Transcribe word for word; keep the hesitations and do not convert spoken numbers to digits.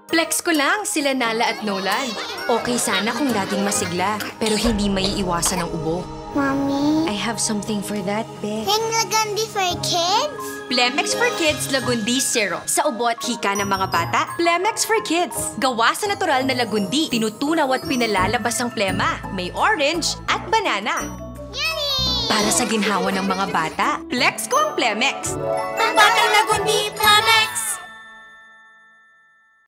Flex ko lang sila Nala at Nolan. Okay sana kung laging masigla, pero hindi maiiwasan ng ubo. Mommy? I have something for that, Beth. Yung Lagundi for kids? Plemex for Kids Lagundi Syrup. Sa ubo at hika ng mga bata, Plemex for Kids. Gawa sa natural na lagundi, tinutunaw at pinalalabas ang plema. May orange at banana. Yummy! Para sa ginhawa ng mga bata, flex ko ang Plemex. Pambatang Lagundi, Plemex!